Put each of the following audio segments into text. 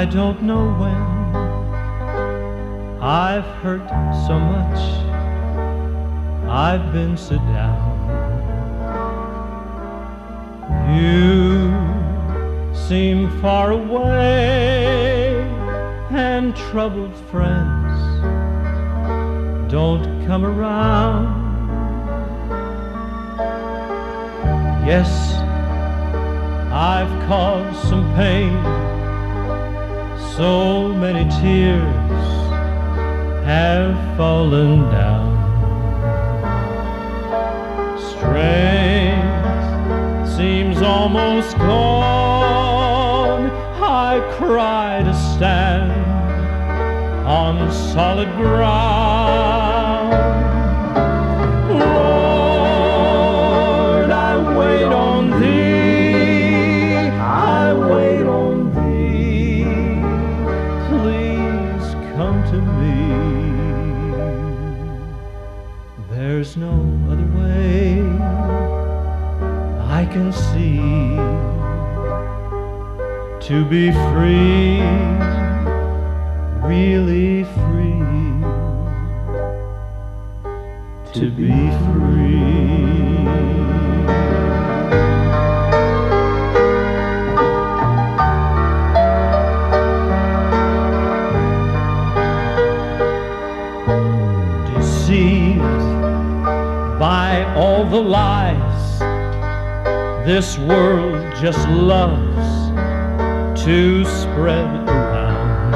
I don't know when I've hurt so much, I've been so down. You seem far away, and troubled friends don't come around. Yes, I've caused some pain, so many tears have fallen down. Strength seems almost gone. I cry to stand on solid ground. Lord, I wait on Thee, I wait on Thee. Please come to me. There's no other way I can see to be free, really free, to be free. Deceived by all the lies this world just loves to spread around.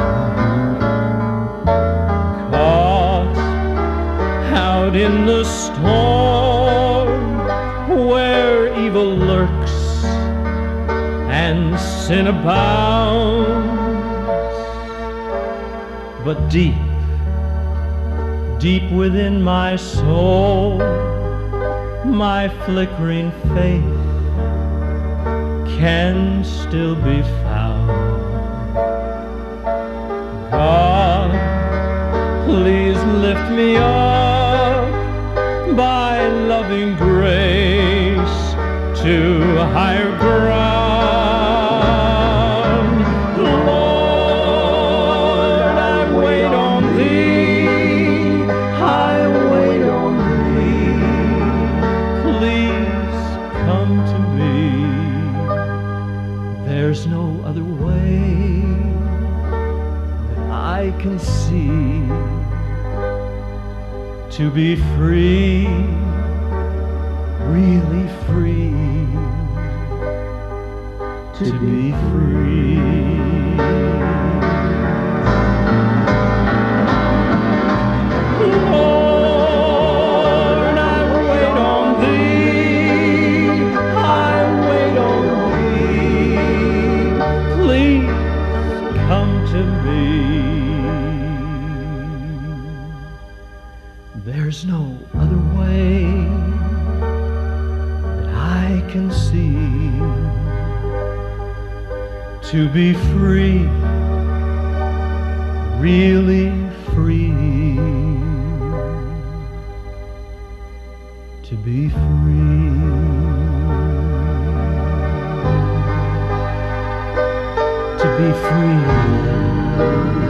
Caught out in the storm where evil lurks and sin abounds. But deep, deep within my soul, my flickering faith can still be found. God, please lift me up by loving grace to higher ground. Lord, I wait on Thee, I wait on Thee. Please come to me. There's no other way that I can see to be free, really free, to be free. Lord, I wait on Thee, I wait on Thee. Please come to me. There's no other way that I can see to be free, really free, to be free, to be free.